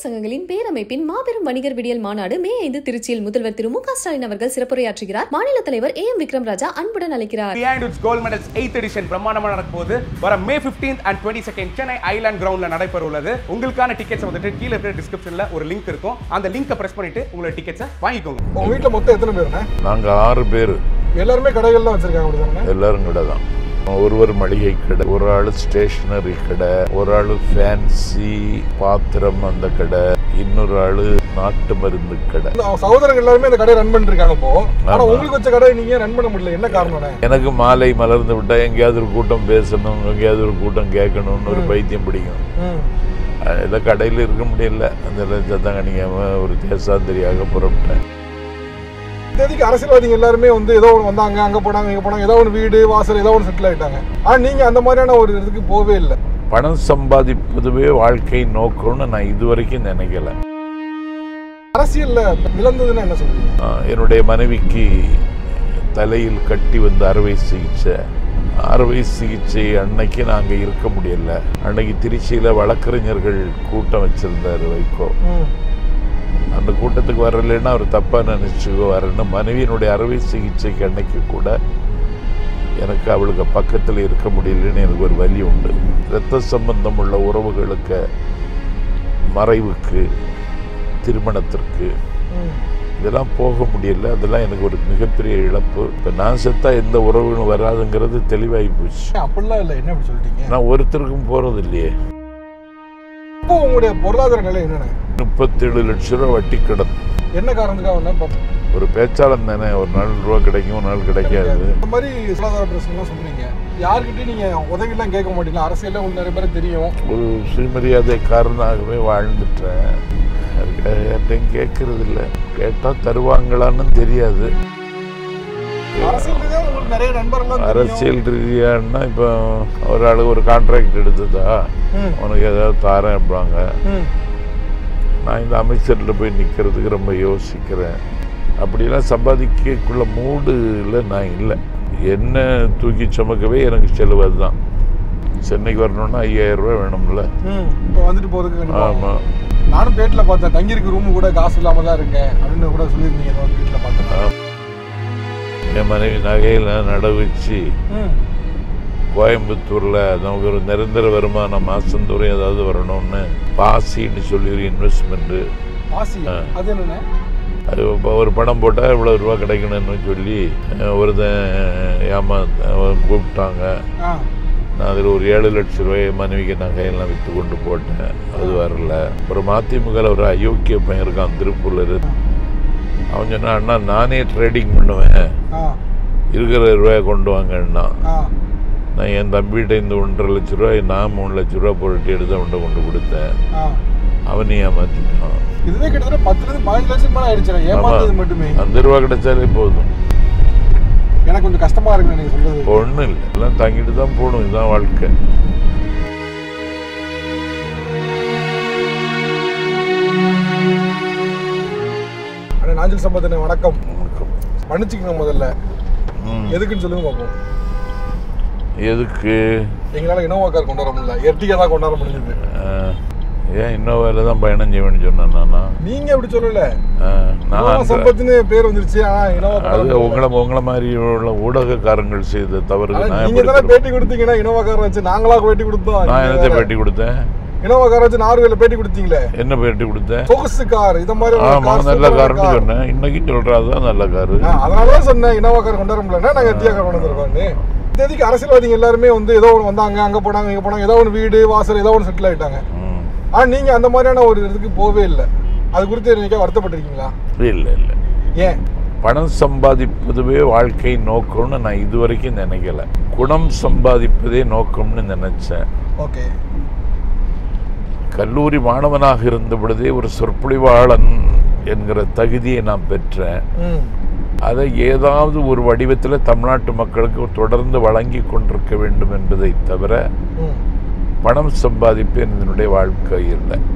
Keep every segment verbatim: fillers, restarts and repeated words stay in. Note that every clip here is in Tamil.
சங்கங்களின் பேரமைப்பின் மாபெரும் வணிகர் விடியல் மாநாடு மே ஐந்து திருச்சியில் முதல்வர் திரு மு க ஸ்டாலின் அவர்கள் சிறப்புரையாற்றுகிறார். மாநில தலைவர் ஏ எம் விக்ரம் ராஜா அன்புடன் அழைக்கிறார். Behindwoods Gold Medals eighth edition பிரமாண்டமா நடக்க போகுது. வர May fifteenth and twenty-second Chennai island கிரவுண்ட்ல நடைபெற உள்ளது. உங்களுக்கான டிக்கெட்ஸ் வந்துட்டு கீழ இருக்கிற டிஸ்கிரிப்ஷன்ல ஒரு லிங்க் இருக்கும். அந்த லிங்கை பிரஸ் பண்ணிட்டு உங்களோட டிக்கெட்ஸை வாங்கிக்கோங்க. உங்க வீட்ல மொத்தம் எத்தனை பேருங்க? நாங்க ஆறு பேர். எல்லாரும் கடைகள்லாம் வச்சிருக்காங்க அப்படிதானே? எல்லாரும் கடை தான். ஒருவர் மளிகை கடை, ஒரு ஆள் ஸ்டேஷனரி கடை, ஒரு ஆள் ஃபேன்சி பாத்திரம் அந்த கடை, இன்னொரு ஆளு நாட்டு மருந்து கடை. சகோதரர்கள் எல்லாருமே அந்த கடை ரன் பண்ணிட்டு இருக்காங்க. இப்போ ஆனா உங்களுக்கு வச்ச கடை நீங்க ரன் பண்ண முடியல, என்ன காரணம்? எனக்கு மாலை மலர்ந்து விட்டா எங்கேயாவது ஒரு கூட்டம் பேசணும், எங்கேயாவது ஒரு கூட்டம் கேட்கணும்னு ஒரு பைத்தியம் பிடிக்கும். இந்த கடையில் இருக்க முடியல. அந்த சத்தம் கணிக்காம ஒரு தேசாந்திரியாக புறப்பட்டேன். தேதிக்கு அரசியல்வாதிகள் எல்லாருமே வந்து ஏதோ ஒன்று வந்தாங்க, அங்கே போனாங்க, இங்கே போனாங்க, ஏதோ ஒன்று வீடு வாசல் ஏதோ ஒன்று செட்டில் ஆகிட்டாங்க. ஆனால் நீங்கள் அந்த மாதிரியான ஒரு இதுக்கு போகவே இல்லை. பணம் சம்பாதிப்பதுவே வாழ்க்கை நோக்கம்னு நான் இதுவரைக்கும் நினைக்கல. அரசியலில் இழந்ததுன்னு என்ன சொல்லுங்க? என்னுடைய மனைவிக்கு தலையில் கட்டி வந்து அறுவை சிகிச்சை அறுவை சிகிச்சை அன்னைக்கு நாங்கள் இருக்க முடியல. அன்னைக்கு திருச்சியில் வழக்கறிஞர்கள் கூட்டம் வச்சிருந்தார் வைகோ. அந்த கூட்டத்துக்கு வரலைன்னா அவர் தப்பாக நினச்சிக்கோ வரணும். மனைவியினுடைய அறுவை சிகிச்சைக்கு அன்னைக்கு கூட எனக்கு அவளுக்கு பக்கத்தில் இருக்க முடியலன்னு எனக்கு ஒரு வலி உண்டு. இரத்த சம்பந்தம் உள்ள உறவுகளுக்கு, மறைவுக்கு, திருமணத்திற்கு இதெல்லாம் போக முடியல. அதெல்லாம் எனக்கு ஒரு மிகப்பெரிய இழப்பு. இப்போ நான் செத்தா எந்த உறவுகளும் வராதுங்கிறது தெளிவாகி போச்சு. அப்படிலாம் இல்லை. என்ன அப்படி சொல்லிட்டீங்க? நான் ஒருத்தருக்கும் போகிறது இல்லையே. இப்போ உங்களுடைய பொருளாதார நிலை என்னென்ன? முப்பத்தேழு லட்சம் ரூபா வட்டி கிடக்கும். என்ன காரணத்துக்காக? ஒரு பேச்சாளன் தானே, ஒரு நாள் ரூபா கிடைக்கும், ஒரு நாள் கிடைக்காது. இந்த மாதிரி பொருளாதார பிரச்சனைலாம் சொல்றீங்க. யாருக்கிட்டையும் நீங்க உதவிலாம் கேட்க மாட்டீங்களா? அரசியலில் உங்களுக்கு நிறைய பேர் தெரியும். ஒரு சுயமரியாதைக்காரனாகவே வாழ்ந்துட்டேன். யார்கிட்டையும் கேட்கறது இல்லை. கேட்டால் தருவாங்களான்னு தெரியாது. அரசியல் ரீதியானா இப்போ ஒரு ஆளுக்கு ஒரு கான்ட்ராக்ட் எடுத்ததா உனக்கு ஏதாவது தாரேன் அப்படிங்க. நான் இந்த அமைச்சரில் போய் நிற்கிறதுக்கு ரொம்ப யோசிக்கிறேன். அப்படிலாம் சம்பாதிக்கக்குள்ள மூடில் நான் இல்லை. என்ன தூக்கி சுமக்கவே எனக்கு செலவு அதுதான். சென்னைக்கு வரணும்னா ஐயாயிரம் ரூபாய் வேணும்ல. இப்போ வந்துட்டு போகிறதுக்கு. ஆமாம். நானும் பேட்டில் பார்த்தேன், தங்கியிருக்க ரூமு கூட காசு இல்லாமல் தான் இருக்கேன் அப்படின்னு கூட சொல்லியிருந்தீங்க. வீட்டில் பார்த்தேன். என் மனைவி நகையெல்லாம் நடவு வச்சு கோயம்புத்தூரில் நமக்கு ஒரு நிரந்தர வருமானம் மாதந்தோறும் ஏதாவது வரணும்னு பாசின்னு சொல்லி ஒரு இன்வெஸ்ட்மெண்ட்டு. அது ஒரு படம் போட்டால் இவ்வளோ ரூபா கிடைக்கணும்னு சொல்லி ஒருத்தன் ஏமா கூப்பிட்டாங்க. நான் அதில் ஒரு ஏழு லட்சம் ரூபாய் மனைவிக்கு நகையெல்லாம் விற்று கொண்டு போட்டேன். அது வரல. அப்புறம் மதிமுகவில் ஒரு அயோக்கிய பையன் இருக்கான் திருப்பூரில். அவன் சொன்னா, அண்ணா நானே ட்ரேடிங் பண்ணுவேன், இருக்கிற ரூபாயை கொண்டு வாங்கன்னா. நான் என் தம்பிகிட்ட இந்த ஒன்றரை லட்ச ரூபாய் நான் மூணு லட்ச ரூபா பொருட்டி எடுத்து அவன்கிட்ட கொண்டு கொடுத்தேன். அவனை ஏமாத்திட்டான். இதுவே கிட்டத்தட்ட பத்துலேருந்து பதினஞ்சு லட்சம் மேலே ஆயிடுச்சு. ஏமாந்தது மட்டுமே அந்த ரூபா கிடைச்சாலே போதும். எனக்கு கொஞ்சம் கஷ்டமா இருக்கு நீங்க சொல்றது. ஒன்றும் இல்லை, எல்லாம் தங்கிட்டு தான் போகணும். இதுதான் வாழ்க்கை. நாஞ்சில் சம்பத், வணக்கம். மன்னிச்சுக்கங்க முதல்ல. எதுக்குன்னு சொல்லுங்க பார்ப்போம். எதுக்கு? எங்களால் இனோவா கார் கொண்டு வர முடியல, எர்டிகா தான் கொண்டாட முடிஞ்சது. ஏன் இன்னோவாவில் தான் பயணம் செய்வேன்னு சொன்னேன் நானா? நீங்க அப்படி சொல்லல. நான் சம்பத்னு பேர் வந்துருச்சு. ஆனா இனோவா அது உங்களை உங்களை மாதிரி உள்ள ஊடகக்காரங்கள் செய்த தவறு. நீங்க தானே பேட்டி கொடுத்தீங்கன்னா இனோவா கார் வச்சு. நாங்களா பேட்டி கொடுத்தோம். நான் என்னத்தை பேட்டி கொடுத்தேன்? இனோவா கார் வச்சு நார்வேல பேட்டி கொடுத்தீங்களே. என்ன பேட்டி கொடுத்தேன்? சொகுசு கார் இது மாதிரி. ஆமா, நல்ல கார்னு சொன்னேன். இன்னைக்கு சொல்றாதான் நல்ல காரு. அதனாலதான் சொன்னேன் இனோவா கார் கொண்டு வர முடியலன்னா நாங்க எர்டிகா கார் கொண்டு வந்துருக்கோன்னு. தேதிக்கு அரசியல்வாதிகள் எல்லாருமே வந்து ஏதோ ஒன்று வந்தாங்க, அங்கே போனாங்க, இங்கே போனாங்க, ஏதோ ஒன்று வீடு வாசல் ஏதோ ஒன்று செட்டில் ஆகிட்டாங்க. ஆனால் நீங்கள் அந்த மாதிரியான ஒரு இதுக்கு போகவே இல்லை. அது குறித்து என்னைக்கா வருத்தப்பட்டிருக்கீங்களா? இல்லை இல்லை. ஏன்? பணம் சம்பாதிப்பதுவே வாழ்க்கை நோக்கம்னு நான் இதுவரைக்கும் நினைக்கல. குணம் சம்பாதிப்பதே நோக்கம்னு நினைச்சேன். ஓகே. கல்லூரி மாணவனாக இருந்த பொழுதே ஒரு சொற்பொழிவாளன் என்கிற தகுதியை நான் பெற்றேன். அதை ஏதாவது ஒரு வடிவத்தில் தமிழ்நாட்டு மக்களுக்கு தொடர்ந்து வழங்கி கொண்டிருக்க வேண்டும் என்பதை தவிர பணம் சம்பாதிப்பேன் என்னுடைய வாழ்க்கை இல்லை.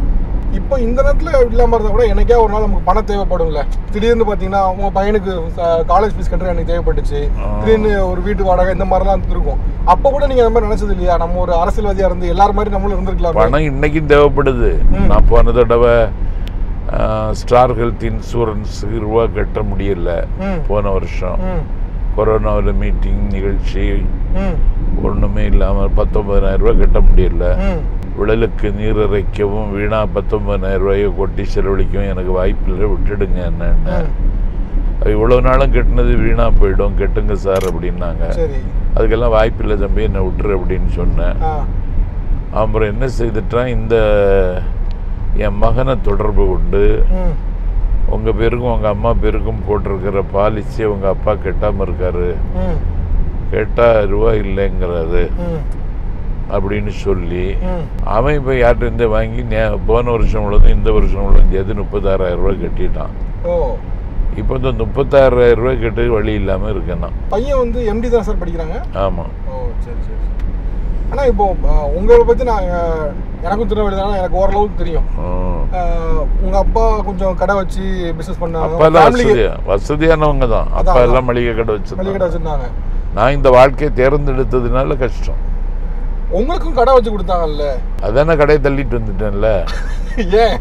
இப்போ இந்த நேரத்தில் இல்லாமல் இருந்தால் கூட எனக்கே ஒரு நாள் நமக்கு பணம் தேவைப்படும்ல. திடீர்னு பார்த்தீங்கன்னா உங்கள் பையனுக்கு காலேஜ் ஃபீஸ் கட்டுற எனக்கு தேவைப்பட்டுச்சு, திடீர்னு ஒரு வீட்டு வாடகை இந்த மாதிரிலாம் இருக்கும். அப்போ கூட நீங்கள் அந்த மாதிரி நினச்சது இல்லையா? நம்ம ஒரு அரசியல்வாதியாக இருந்து எல்லாரும் மாதிரி நம்மளும் இருந்திருக்கலாம். பணம் இன்னைக்கும் தேவைப்படுது. நான் போன தடவை ஸ்டார் ஹெல்த் இன்சூரன்ஸுக்கு ரூபா கட்ட முடியல. போன வருஷம் கொரோனாவில் மீட்டிங் நிகழ்ச்சி ஒன்றுமே இல்லாமல் பத்தொன்பதாயிரம் ரூபாய் கட்ட முடியல. விழலுக்கு நீர் இறைக்கவும் வீணா பத்தொன்பதாயிரம் ரூபாயை கொட்டி செலவழிக்கவும் எனக்கு வாய்ப்பில்லை, விட்டுடுங்க என்னன்னு. இவ்வளவு நாளும் கட்டினது வீணா போயிடும், கெட்டுங்க சார் அப்படின்னாங்க. அதுக்கெல்லாம் வாய்ப்பில்லை தம்பி, என்னை விட்டுரு அப்படின்னு சொன்னேன். அப்புறம் என்ன செய்துட்டான், இந்த என் மகனை தொடர்பு கொண்டு உங்கள் பேருக்கும் உங்கள் அம்மா பேருக்கும் போட்டிருக்கிற பாலிசியை உங்கள் அப்பா கெட்டாமல் இருக்காரு, கேட்டால் ரூபா இல்லைங்கிறாரு அப்படின்னு சொல்லி அவன் இப்போ யார்கிட்ட வாங்கி போன வருஷம் உள்ளதும் இந்த வருஷம் உள்ளதும் சேர்த்து முப்பத்தாறாயிரம் ரூபாய் கட்டிட்டான். இப்போ இந்த முப்பத்தாறாயிரம் ரூபாய் கட்டு வழி இல்லாமல் இருக்கேன்னா. பையன் வந்து எம்டி தான் சார் படிக்கிறாங்க. ஆமாம். ஓ சரி சரி. ஆனால் இப்போ உங்களை பற்றி நான் எனக்கும் திருநெல்வேலி தானே, எனக்கு ஓரளவுக்கு தெரியும். உங்கள் அப்பா கொஞ்சம் கடை வச்சு பிஸ்னஸ் பண்ணாங்க, வசதியானவங்க தான். அப்பா எல்லாம் மளிகை கடை வச்சு மளிகை கடை வச்சுருந்தாங்க. நான் இந்த வாழ்க்கையை தேர்ந்தெடுத்ததுனால கஷ்டம். உங்களுக்கும் கடை வச்சு கொடுத்தாங்கல்ல, அதானே கடையை தள்ளிட்டு வந்துட்டேன்ல. ஏன்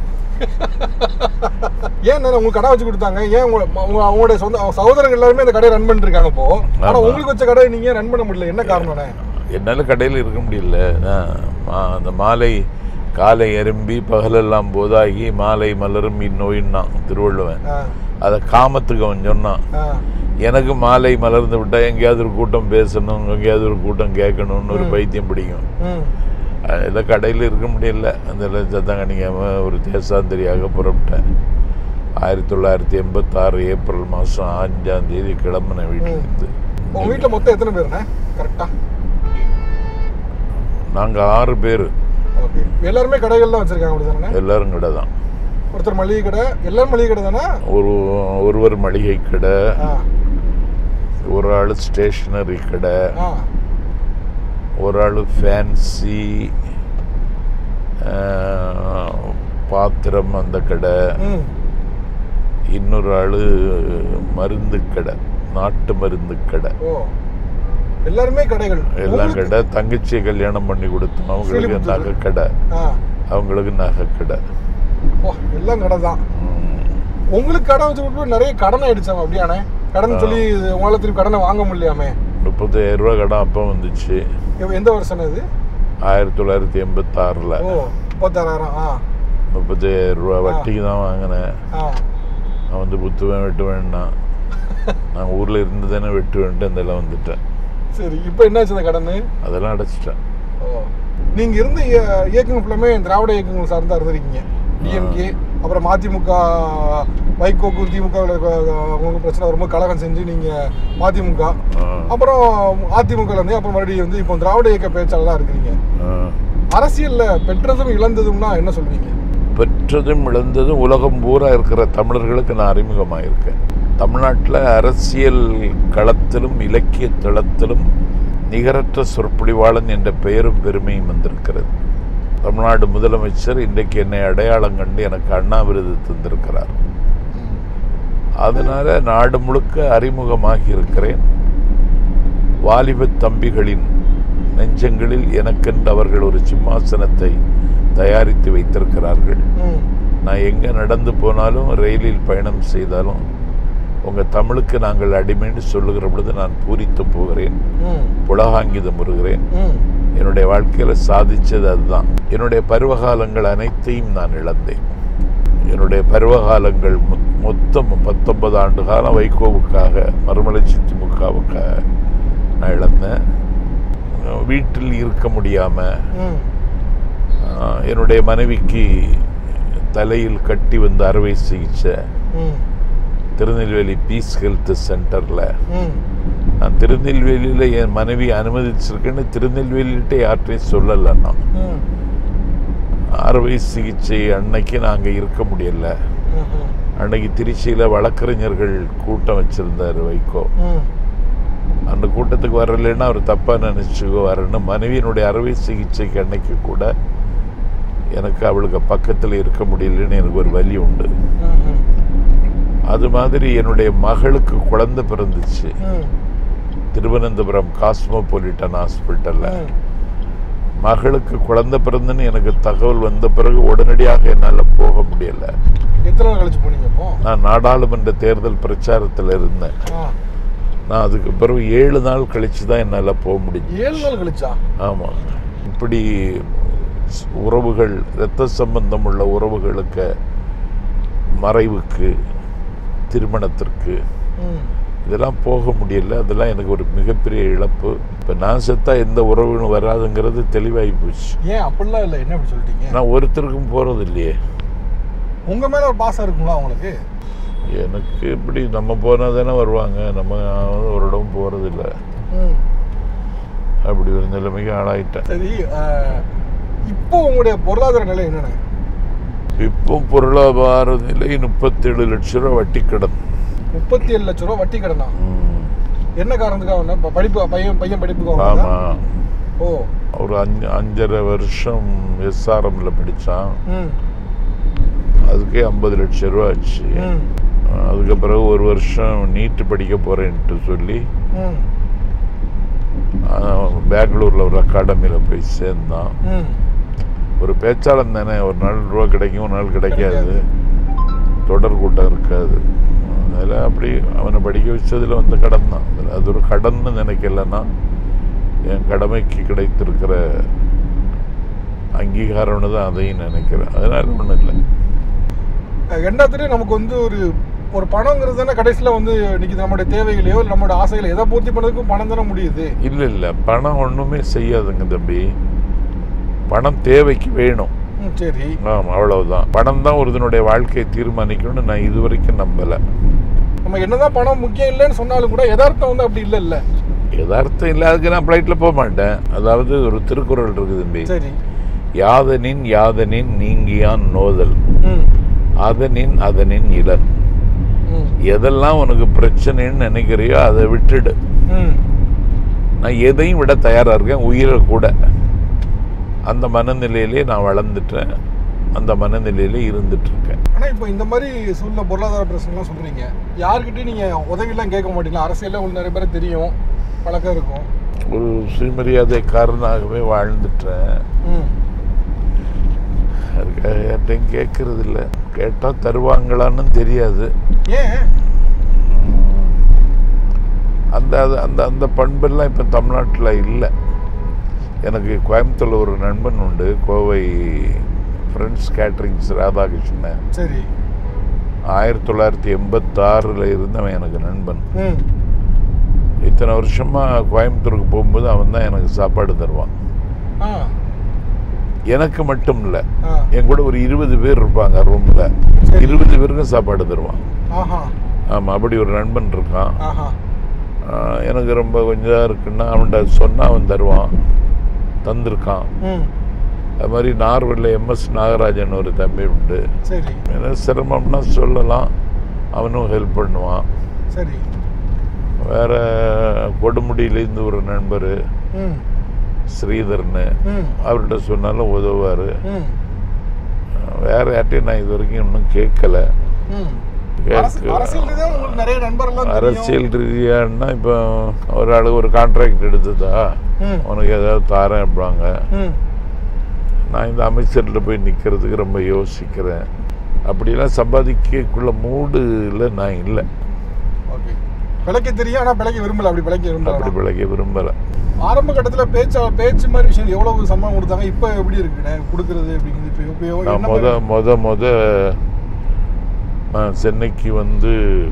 ஏன் உங்களுக்கு கடை வச்சு கொடுத்தாங்க? ஏன் உங்களுடைய சொந்த சகோதரர்கள் எல்லாருமே இந்த கடையை ரன் பண்ணிட்டு இருக்காங்க. இப்போ ஆனால் உங்களுக்கு வச்ச கடை நீங்கள் ரன் பண்ண முடியல, என்ன காரணம்னே? என்னால் கடையில் இருக்க முடியல. அந்த மாலை காலை எறும்பி பகலெல்லாம் போதாகி மாலை மலரும் இந்நோயின்னா திருவள்ளுவன். அதை காமத்துக்கு அவன் சொன்னான். எனக்கு மாலை மலர்ந்து விட்டா எங்கேயாவது ஒரு கூட்டம் பேசணும், எங்கேயாவது ஒரு கூட்டம் கேட்கணும்னு ஒரு பைத்தியம் பிடிக்கும். அதில் கடையில் இருக்க முடியல. அந்த சத்தங்கனிக்காமல் ஒரு தேசாந்திரியாக புறப்பட்டேன். ஆயிரத்தி தொள்ளாயிரத்தி எண்பத்தாறு ஏப்ரல் மாதம் அஞ்சாம் தேதி கிளம்பின வீட்டிலிருந்து. உங்கள் வீட்டில் மொத்தம் எத்தனை பேருண்ணே கரெக்டாக? நாங்கள் ஆறு பேர். எல்லாருமே கடைகள் தான் வச்சுருக்காங்க அப்படிதானே? எல்லாரும் கடை தான். ஒருத்தர் மளிகை கடை, எல்லாரும் மளிகை கடை தானே? ஒரு ஒருவர் மளிகை கடை, ஒரு ஆள் ஸ்டேஷனரி கடை, ஒரு ஆள் ஃபேன்சி பாத்திரம் அந்த கடை, இன்னொரு ஆள் மருந்து கடை, நாட்டு மருந்து கடை. எல்லாருமே கடைகள். எல்லாம் கடை. தங்கச்சியை கல்யாணம் பண்ணி கொடுத்தோம், அவங்களுக்கு நகை கடை, அவங்களுக்கு நகை கடை. எல்லாம் கடை தான். உங்களுக்கு கடை வச்சு விட்டு நிறைய கடன் ஆயிடுச்சாங்க அப்படியானே? கடன் சொல்லி உங்களால் திருப்பி கடனை வாங்க முடியாமே? முப்பத்தாயிரம் ரூபா கடன் அப்போ வந்துச்சு. எந்த வருஷம் அது? ஆயிரத்தி தொள்ளாயிரத்தி எண்பத்தி ஆறுல முப்பத்தாறாயிரம் முப்பத்தாயிரம் ரூபா வட்டிக்கு தான் வாங்கினேன். நான் வந்து புத்துவேன் வெட்டுவேன்னா நான் ஊரில் இருந்து தானே வெட்டுவேன்ட்டு அந்த எல்லாம் வந்துட்டேன். சரி, இப்போ என்னாச்சு அந்த கடன்? அதெல்லாம் அடைச்சிட்டேன். நீங்கள் இருந்த இயக்கங்கள் ஃபுல்லாமே திராவிட இயக்கங்கள் சார்ந்தா இருந்திருக்கீங்க. டிஎம்கே, அப்புறம் மதிமுக, வைகோக்கும் திமுக உங்களுக்கு பிரச்சனை வரும்போது கழகம் செஞ்சு நீங்கள் மதிமுக, அப்புறம் அதிமுக இருந்து அப்புறம் மறுபடியும் வந்து இப்போ திராவிட இயக்க பேச்சாளராக இருக்கிறீங்க. அரசியலில் பெற்றதும் இழந்ததும்னா என்ன சொல்வீங்க? பெற்றதும் இழந்ததும் உலகம் பூரா இருக்கிற தமிழர்களுக்கு நான் அறிமுகமாக இருக்கேன். தமிழ்நாட்டில் அரசியல் களத்திலும் இலக்கிய தளத்திலும் நிகரற்ற சொற்பொழிவாளன் என்ற பெயரும் பெருமையும் வந்திருக்கிறது. தமிழ்நாடு முதலமைச்சர் இன்றைக்கு என்னை அடையாளம் கண்டு எனக்கு அண்ணா விருது தந்திருக்கிறார். அதனால நாடு முழுக்க அறிமுகமாகி இருக்கிறேன். வாலிப தம்பிகளின் நெஞ்சங்களில் எனக்கென்று அவர்கள் ஒரு சிம்மாசனத்தை தயாரித்து வைத்திருக்கிறார்கள். நான் எங்கே நடந்து போனாலும் ரயிலில் பயணம் செய்தாலும் உங்கள் தமிழுக்கு நாங்கள் அடிமைன்னு சொல்லுகிற பொழுது நான் பூரித்து போகிறேன், புலகாங்கிதம் வருகிறேன். என்னுடைய வாழ்க்கையில் சாதித்தது அதுதான். என்னுடைய பருவகாலங்கள் அனைத்தையும் நான் இழந்தேன். என்னுடைய பருவகாலங்கள் மொத்தம் பத்தொன்பது ஆண்டு காலம் வைகோவுக்காக, மறுமலர்ச்சி திமுகவுக்காக நான் இழந்தேன். வீட்டில் இருக்க முடியாமல் என்னுடைய மனைவிக்கு தலையில் கட்டி வந்து அறுவை சிகிச்சை திருநெல்வேலி பீஸ் ஹெல்த் சென்டரில். நான் திருநெல்வேலியில் என் மனைவி அனுமதிச்சிருக்கேன்னு திருநெல்வேலிகிட்ட யார்கிட்டையும் சொல்லலை. நான் அறுவை சிகிச்சை அன்னைக்கு நாங்கள் இருக்க முடியல. அன்னைக்கு திருச்சியில் வழக்கறிஞர்கள் கூட்டம் வச்சுருந்தார் வைகோ. அந்த கூட்டத்துக்கு வரலைன்னா அவர் தப்பாக நினச்சிக்கோ வரணும். மனைவியினுடைய அறுவை சிகிச்சைக்கு அன்னைக்கு கூட எனக்கு அவளுக்கு பக்கத்தில் இருக்க முடியலன்னு எனக்கு ஒரு வலி உண்டு. அது மாதிரி என்னுடைய மகளுக்கு குழந்தை பிறந்துச்சு திருவனந்தபுரம் காஸ்மோபாலிட்டன் ஹாஸ்பிட்டல்ல. மகளுக்கு குழந்தை பிறந்துன்னு எனக்கு தகவல் வந்த பிறகு உடனடியாக என்னால் போக முடியல. எத்தனை நாள் கழிச்சு போனீங்க? நான் நாடாளுமன்ற தேர்தல் பிரச்சாரத்தில் இருந்தேன். நான் அதுக்கு பிறகு ஏழு நாள் கழிச்சு தான் என்னால் போக முடியும். ஏழு நாள் கழிச்சா? ஆமாம். இப்படி உறவுகள், இரத்த சம்பந்தம் உள்ள உறவுகளுக்கு, மறைவுக்கு, திருமணத்திற்கு இதெல்லாம் போக முடியல. அதெல்லாம் எனக்கு ஒரு மிகப்பெரிய இழப்பு. இப்போ நான் செத்தா எந்த உறவுகளும் வராதுங்கிறது தெளிவாகி போச்சு. ஏன் அப்படிலாம் இல்லை? என்ன அப்படி சொல்லிட்டீங்க? நான் ஒருத்தருக்கும் போகிறது இல்லையே. உங்கள் மேலே ஒரு பாசம் இருக்குங்களா உங்களுக்கு? எனக்கு இப்படி நம்ம போனால் தானே வருவாங்க, நம்ம ஒரு இடம் போகிறது இல்லை. அப்படி ஒரு நிலைமைக்கு ஆளாயிட்டேன். சரி, இப்போ உங்களுடைய பொருளாதார நிலை என்னென்ன? இப்போ பொருளாதார நிலை முப்பத்தேழு லட்சம் ரூபா வட்டி கடன். முப்பத்தி ஏழு லட்சம் ரூபா வட்டி கடனா? என்ன காரணத்துக்காக? படிப்பு, பையன் பையன் படிப்புக்காக? ஆமாம். ஓ, ஒரு அஞ்சு அஞ்சரை வருஷம் எஸ்ஆர்எம்ல படித்தான். அதுக்கே ஐம்பது லட்சம் ரூபா ஆச்சு. அதுக்கு பிறகு ஒரு வருஷம் நீட்டு படிக்க போறேன்ட்டு சொல்லி பெங்களூர்ல ஒரு அகாடமியில் போய் சேர்ந்தான். ஒரு பேச்சாளன் தானே, ஒரு நாள் ரூபா கிடைக்கும், ஒரு நாள் கிடைக்காது, தொடர் கூட்டம் இருக்காது. அதில் அப்படி அவனை படிக்க வச்சதில் வந்து கடன் தான். அது ஒரு கடன்னு நினைக்கலன்னா என் கடமைக்கு கிடைத்திருக்கிற அங்கீகாரம்னு தான் அதையும் நினைக்கிறேன். அதனால ஒன்றும் இல்லை. எல்லாத்துலேயும் நமக்கு வந்து ஒரு ஒரு பணங்கிறது தானே கடைசியில் வந்து இன்னைக்கு நம்மளுடைய தேவைகளையோ நம்மளோட ஆசைகளை எதை பூர்த்தி பண்ணதுக்கும் பணம் தானே முடியுது. இல்லை இல்லை, பணம் ஒன்றுமே செய்யாதுங்க தம்பி. பணம் தேவைக்கு வேணும். சரி, ஆமாம், அவ்வளவுதான். பணம் தான் ஒருத்தனுடைய வாழ்க்கையை தீர்மானிக்கணும்னு நான் இது வரைக்கும் நம்பலை. நம்ம என்னதான் பணம் முக்கியம் இல்லைன்னு சொன்னாலும் கூட யதார்த்தம் வந்து அப்படி இல்லை. இல்லை, யதார்த்தம் இல்லை. அதுக்கு நான் ஃப்ளைட்டில் போக மாட்டேன். அதாவது ஒரு திருக்குறள் இருக்குது தம்பி. சரி, யாதனின் யாதனின் நீங்கியான் நோதல், அதனின் அதனின் இளன். எதெல்லாம் உனக்கு பிரச்சனைன்னு நினைக்கிறியோ அதை விட்டுடு. நான் எதையும் விட தயாராக இருக்கேன், உயிரை கூட. அந்த மனநிலையிலே நான் வளர்ந்துட்டேன், அந்த மனநிலையிலே இருந்துட்டு இருக்கேன். ஆனால் இப்போ இந்த மாதிரி சூழ்நிலை, பொருளாதார பிரச்சனைலாம் சொல்கிறீங்க, யார்கிட்டையும் நீங்கள் உதவியெல்லாம் கேட்க மாட்டீங்களா? அரசியலில் உங்களுக்கு நிறைய பேர் தெரியும், பழக்கம் இருக்கும். ஒரு சுயமரியாதைக்காரனாகவே வாழ்ந்துட்டேன். அதுக்காக யார்ட்டையும் கேட்கறது இல்லை. கேட்டால் தருவாங்களான்னு தெரியாது. ஏன் அந்த அந்த அந்த பண்பெல்லாம் இப்போ தமிழ்நாட்டில் இல்லை. எனக்கு கோயம்புத்தூரில் ஒரு நண்பன் உண்டு, கோவை ஃப்ரெண்ட்ஸ் கேட்ரிங்ஸ் ராதாகிருஷ்ணன். சரி, ஆயிரத்தி தொள்ளாயிரத்தி எண்பத்தாறில் இருந்தவன் எனக்கு நண்பன். இத்தனை வருஷமாக கோயம்புத்தூருக்கு போகும்போது அவன் தான் எனக்கு சாப்பாடு தருவான். எனக்கு மட்டும் இல்லை, என் கூட ஒரு இருபது பேர் இருப்பாங்க ரூமில், இருபது பேருக்கும் சாப்பாடு தருவான். ஆமாம், அப்படி ஒரு நண்பன் இருக்கான். எனக்கு ரொம்ப கொஞ்சம் இருக்குன்னா அவன்கிட்ட சொன்னால் அவன் தருவான், தந்திருக்கான். அது மாதிரி நார்வெல்ல எம்எஸ் நாகராஜன் ஒரு தம்பி உண்டு. ஏன்னா சிரமம்னா சொல்லலாம், அவனும் ஹெல்ப் பண்ணுவான். சரி, வேற கொடுமுடியிலேருந்து ஒரு நண்பர் ஸ்ரீதர்னு, அவர்கிட்ட சொன்னாலும் உதவுவார். வேற யார்ட்டையும் நான் இது வரைக்கும் இன்னும் கேட்கல. அரசியல் ரீதியானா இப்போ ஒரு ஆளுக்கு ஒரு கான்ட்ராக்ட் எடுத்ததா உனக்கு ஏதாவது தாரேன் அப்படிவாங்க. நான் இந்த அமைச்சர்கிட்ட போய் நிற்கிறதுக்கு ரொம்ப யோசிக்கிறேன். அப்படிலாம் சம்பாதிக்கக்குள்ள மூடுல நான் இல்லை. பிழைக்க தெரியும், ஆனால் பிழைக்க விரும்பல. அப்படி பிழைக்க விரும்பல அப்படி பிழைக்க விரும்பலை. ஆரம்ப கட்டத்தில் பேச்சா பேச்சு மாதிரி விஷயம் எவ்வளவு சம்பளம் கொடுத்தாங்க, இப்போ எப்படி இருக்குண்ணே கொடுக்குறது அப்படிங்கிறது? நான் முத முத முத நான் சென்னைக்கு வந்து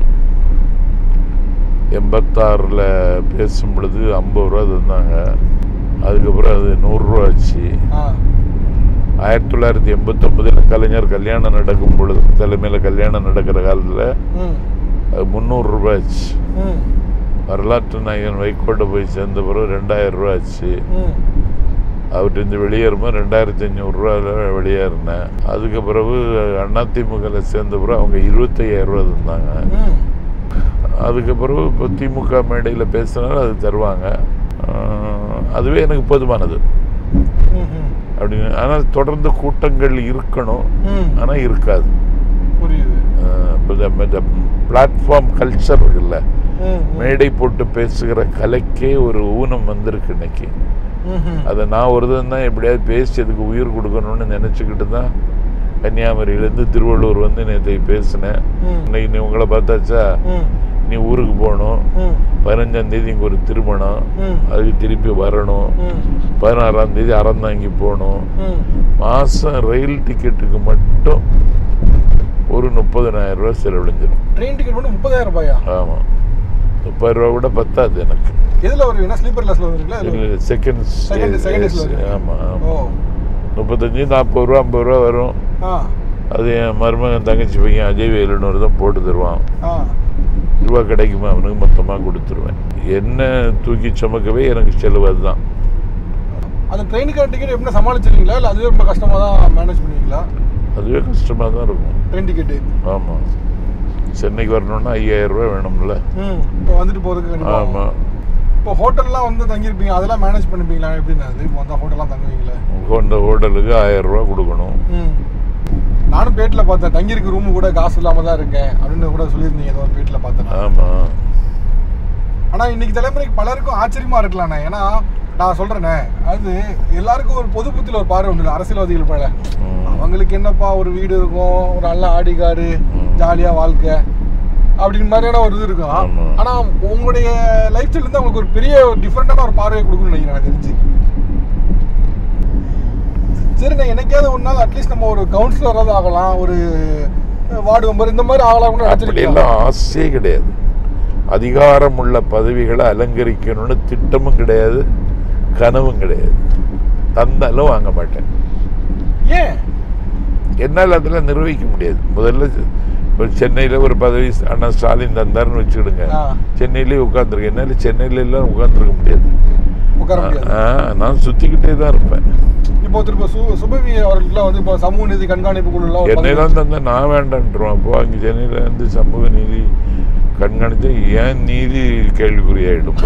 எண்பத்தாறில் பேசும் பொழுது ஐம்பது ரூபா தந்தாங்க. அதுக்கப்புறம் அது நூறுரூவா ஆச்சு. ஆயிரத்தி தொள்ளாயிரத்தி எண்பத்தொம்பதில் கலைஞர் கல்யாணம் நடக்கும் பொழுது, தலைமையில் கல்யாணம் நடக்கிற காலத்தில் அது முந்நூறு ரூபாய் ஆச்சு. வரலாற்று நாயகன் வைகோட்டை போய் சேர்ந்த பிறகு ரெண்டாயிரம் ரூபா ஆச்சு. அவர்கிட்ட வெளியேறும்போது ரெண்டாயிரத்தி ஐநூறுரூவா வெளியேறினேன். அதுக்கு பிறகு அதிமுகவில் சேர்ந்த பிறகு அவங்க இருபத்தையாயிரம் ரூபா தந்தாங்க. அதுக்கு பிறகு இப்போ திமுக மேடையில் பேசினாலும் அது தருவாங்க. அதுவே எனக்கு போதுமானது. அப்படின்னு. ஆனால் தொடர்ந்து கூட்டங்கள் இருக்கணும், ஆனால் இருக்காது. புரியுது. இப்போ பிளாட்ஃபார்ம் கல்ச்சர் இருக்குல்ல, மேடை போட்டு பேசுகிற கலைக்கே ஒரு ஊனம் வந்திருக்கு இன்னைக்கு. அதை நான் ஒரு தான் எப்படியாவது பேசி அதுக்கு உயிர் கொடுக்கணும்னு நினச்சிக்கிட்டு தான் கன்னியாகுமரியிலேருந்து திருவள்ளூர் வந்து நேற்று பேசினேன். இன்னைக்கு நீ உங்களை பார்த்தாச்சா, நீ ஊருக்கு போகணும், பதினஞ்சாம் தேதி இங்கே ஒரு திருமணம், அதுக்கு திருப்பி வரணும், பதினாறாம் தேதி அறந்தாங்கி போகணும். மாதம் ரயில் டிக்கெட்டுக்கு மட்டும் ஒரு முப்பதனாயிரம் ரூபா செலவழிஞ்சிடும். ட்ரெயின் டிக்கெட் மட்டும் முப்பதாயிரம் ரூபாயா? ஆமாம், முப்பது ரூபா கூட பத்தாது எனக்கு. எதில் வருவீங்கன்னா ஸ்லீப்பர் கிளாஸில் வருவீங்களா? இல்லை, செகண்ட் செகண்ட். ஆமாம் ஆமாம், முப்பத்தஞ்சு நாற்பது ரூபா ஐம்பது ரூபா வரும். அது என் மருமகன் தங்கச்சி பையன் அஜய் வேலுன்னு தான் போட்டு தருவான். ரூபா கிடைக்குமா அவனுக்கு மொத்தமாக கொடுத்துருவேன். என்ன தூக்கி சுமக்கவே எனக்கு செலவு அதுதான். அந்த ட்ரெயினுக்கு டிக்கெட் எப்படி சமாளிச்சிருக்கீங்களா, இல்லை அதுவே ரொம்ப கஷ்டமாக தான் மேனேஜ் பண்ணுவீங்களா? அதுவே கஷ்டமாக தான் இருக்கும். Train ticket? ஆமாம், சென்னைக்கு வரணுன்னா ஐயாயிரம் ரூபா வேணும்ல. ம், இப்போ வந்துட்டு போகிறதுக்கு. ஆமாம். இப்போ ஹோட்டல்லாம் வந்து தங்கியிருப்பீங்க, அதெல்லாம் மேனேஜ் பண்ணிப்பீங்களா? எப்படின்னா அது இப்போ வந்தால் ஹோட்டல்லாம் தங்குவீங்களா? அந்த ஹோட்டலுக்கு ஆயிரம் ரூபா கொடுக்கணும். ம், நானும் பேட்டில் பார்த்தேன், தங்கியிருக்க ரூமு கூட காசு இல்லாமல் தான் இருக்கேன் அப்படின்னு கூட சொல்லியிருந்தீங்க ஏதோ ஒரு பேட்டில் பார்த்தேன். ஆமாம். ஆனால் இன்னைக்கு தலைமுறைக்கு பலருக்கும் ஆச்சரியமாக இருக்கலாண்ணே. ஏன்னா நான் சொல்கிறேண்ணே, அது எல்லாருக்கும் ஒரு பொது புத்தியில் ஒரு பார்வை உண்டு. அரசியல்வாதிகள் பல அவங்களுக்கு என்னப்பா ஒரு வீடு இருக்கும், ஒரு நல்ல ஆடிகாரு, ஜாலியாக வாழ்க்கை அப்படின்னு மாதிரியான ஒரு இது இருக்கும். ஆனால் உங்களுடைய லைஃப் ஸ்டைல் வந்து அவங்களுக்கு ஒரு பெரிய ஒரு டிஃப்ரெண்டான ஒரு பார்வையை கொடுக்கணும்னு நினைக்கிறேன் எனக்கு தெரிஞ்சு. சரிண்ணே, என்னைக்காவது ஒரு நாள் அட்லீஸ்ட் நம்ம ஒரு கவுன்சிலராவது ஆகலாம், ஒரு வார்டு மெம்பர் இந்த மாதிரி ஆகலாம்னு நினைச்சிருக்கேன். ஆசையே கிடையாது. அதிகாரம் உள்ள பதவிகளை அலங்கரிக்கணும்னு திட்டமும் கிடையாது, கனவும் கிடையாது. தந்தாலும் வாங்க மாட்டேன். ஏன்? என்னால் அதெல்லாம் நிர்வகிக்க முடியாது. முதல்ல இப்போ சென்னையில் ஒரு பதவி அண்ணா ஸ்டாலின் தந்தாருன்னு வச்சுக்கிடுங்க, சென்னையிலே உட்காந்துருக்கேன். என்னால் சென்னையில எல்லாம் உட்காந்துருக்க முடியாது. நான் சுற்றிக்கிட்டே தான் இருப்பேன். இப்போ திரும்ப சுபவி அவர்களுக்குலாம் வந்து இப்போ சமூக நீதி கண்காணிப்பு குழுலாம் என்னெல்லாம் தந்தா நான் வேண்டான்ட்டுருவேன். அப்போ அங்கே சென்னையில் வந்து சமூக நீதி கண்காணித்து ஏன் நீதி கேள்விக்குறியாயிடும்.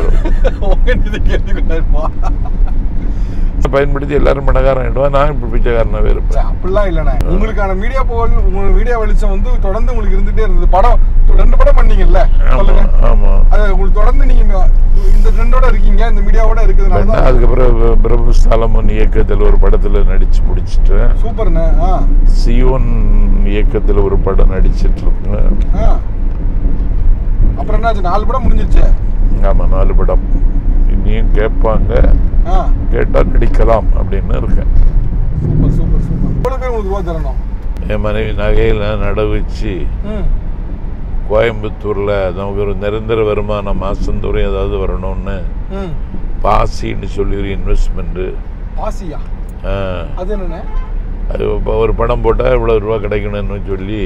பயன்படுத்தி எல்லாரும் பணக்காரன் ஆயிடுவா, நான் இப்ப பிச்சைக்காரனாவே இருப்பேன். அப்படிலாம் இல்லைண்ணே. உங்களுக்கான மீடியா போல் உங்க மீடியா வெளிச்சம் வந்து தொடர்ந்து உங்களுக்கு இருந்துட்டே இருந்தது. படம் ரெண்டு படம் பண்ணீங்கல்ல, ஆமா, அது உங்களுக்கு தொடர்ந்து நீங்க இந்த ட்ரெண்டோட இருக்கீங்க, இந்த மீடியாவோட இருக்குதுனால. அதுக்கப்புறம் பிரபு சாலமன் இயக்கத்தில் ஒரு படத்துல நடிச்சு முடிச்சிட்டேன். சூப்பர்ண்ணே. சியோன் இயக்கத்தில் ஒரு படம் நடிச்சிட்டு இருக்கேன். அப்புறம் என்னாச்சு, நாலு படம் முடிஞ்சிருச்சு? ஆமா, நாலு படம். இனியும் கேட்பாங்க, கேட்டா நடிக்கலாம் அப்படின்னு இருக்கேன். Super super super. எவ்வளவு பேர் உங்களுக்கு ரூபா தரணும்? என் மனைவி நகையில நட வச்சு கோயம்புத்தூர்ல நமக்கு ஒரு நிரந்தர வருமானம் மாசந்தோறும் ஏதாவது வரணும்னு பாசின்னு சொல்லி ஒரு இன்வெஸ்ட்மெண்ட். பாசியா? அது என்னண்ணே? அது ஒரு படம் போட்டால் இவ்வளோ ரூபா கிடைக்கணும்னு சொல்லி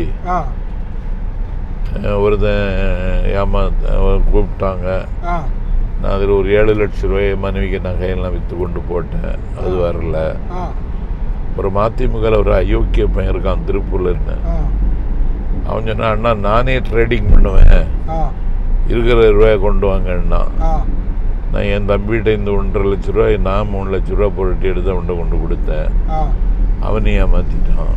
ஒருத்தன் ஏமா கூப்பிட்டாங்க. நான் அதில் ஒரு ஏழு லட்சம் ரூபாய் மனைவிக்கு நகையெல்லாம் விற்று கொண்டு போட்டேன், அது வரல. ஒரு மதிமுகவில் ஒரு அயோக்கிய பையன் இருக்கான் திருப்பூர்ல இருந்து, அவன் சொன்னா அண்ணா நானே ட்ரேடிங் பண்ணுவேன், இருக்கிற ரூபாயை கொண்டு வாங்கன்னா. நான் என் தம்பிகிட்ட இந்த ஒன்றரை லட்ச ரூபாய் நான் மூணு லட்ச ரூபா புரட்டி எடுத்து அவன்கிட்ட கொண்டு கொடுத்தேன். அவனை ஏமாத்திட்டான்.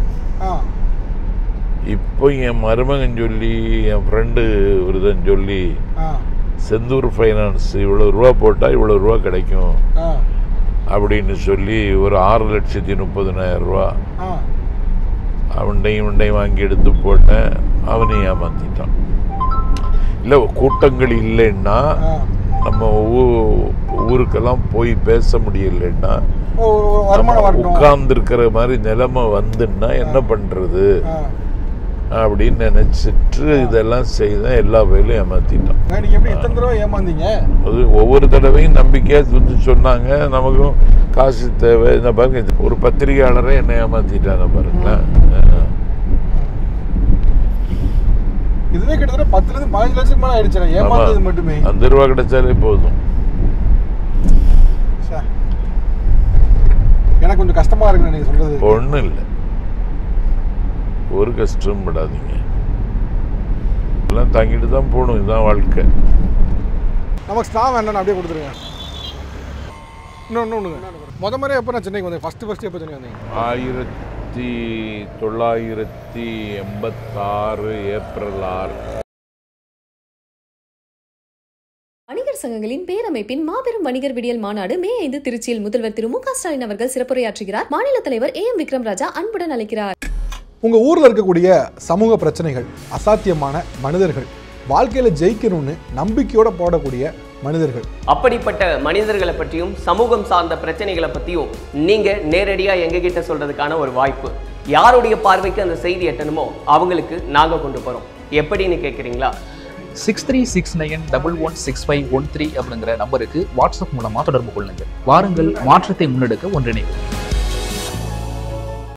இப்போ என் மருமகன் சொல்லி என் ஃப்ரெண்டு ஒருத்தன் சொல்லி செந்தூர் ஃபைனான்ஸ் இவ்வளோ ரூபா போட்டால் இவ்வளோ ரூபா கிடைக்கும் அப்படின்னு சொல்லி ஒரு ஆறு லட்சத்தி முப்பதுனாயிரம் ரூபா அவன்டையும் இவன்டையும் வாங்கி எடுத்து போட்டேன். அவனையும் ஏமாத்திட்டான். இல்லை, கூட்டங்கள் இல்லைன்னா நம்ம ஊருக்கெல்லாம் போய் பேச முடியலன்னா உட்கார்ந்து இருக்கிற மாதிரி நிலைமை வந்துன்னா என்ன பண்றது அப்படின்னு நினைச்சிட்டு இதெல்லாம் செய்தான். எல்லா வகையிலும் ஏமாத்திட்டோம். அது ஒவ்வொரு தடவையும் நம்பிக்கையா வந்து சொன்னாங்க, நமக்கும் காசு தேவை. இந்த பாருங்க, ஒரு பத்திரிகையாளரை என்ன ஏமாத்திட்டாங்க பாருங்களேன். இதுவே கிட்டத்தட்ட பத்துல இருந்து பதினஞ்சு லட்சம் மேல ஆயிடுச்சு ஏமாந்தது மட்டுமே. அந்த ரூபா கிடைச்சாலே போதும். எனக்கு கொஞ்சம் கஷ்டமா இருக்கு நீங்க சொல்றது. ஒண்ணும் இல்லை, ஒரு கஷ்டம் படாதீங்க, எல்லாம் தாங்கிட்டு தான் போகணும். இதுதான் வாழ்க்கை. நமக்கு ஸ்டாவ் வேண்டாம், அப்படியே கொடுத்துருங்க. இன்னொன்று ஒன்றுங்க முத முறை எப்போ நான் சென்னைக்கு வந்தேன் ஃபஸ்ட்டு ஃபஸ்ட்டு எப்போ சென்னை வந்தீங்க? ஆயிரத்தி தொள்ளாயிரத்தி எண்பத்தாறு ஏப்ரல் ஆறு. வணிகர் சங்கங்களின் பேரமைப்பின் மாபெரும் வணிகர் விடியல் மாநாடு மே ஐந்து திருச்சியில் முதல்வர் திரு மு க ஸ்டாலின் அவர்கள் சிறப்புரையாற்றுகிறார். மாநில தலைவர் ஏ எம் விக்ரம் ராஜா அன்புடன் அழைக்கிறார். உங்கள் ஊரில் இருக்கக்கூடிய சமூக பிரச்சனைகள், அசாத்தியமான மனிதர்கள், வாழ்க்கையில் ஜெயிக்கணும்னு நம்பிக்கையோட போடக்கூடிய மனிதர்கள், அப்படிப்பட்ட மனிதர்களை பற்றியும் சமூகம் சார்ந்த பிரச்சனைகளை பற்றியும் நீங்கள் நேரடியாக எங்ககிட்ட சொல்கிறதுக்கான ஒரு வாய்ப்பு. யாருடைய பார்வைக்கு அந்த செய்தி எட்டணுமோ அவங்களுக்கு நாங்கள் கொண்டு போகிறோம். எப்படின்னு கேட்குறீங்களா? Six three six nine double one six five one three அப்படிங்கிற நம்பருக்கு வாட்ஸ்அப் மூலமாக தொடர்பு கொள்ளுங்கள். வாருங்கள், மாற்றத்தை முன்னெடுக்க ஒன்றிணைவோம்.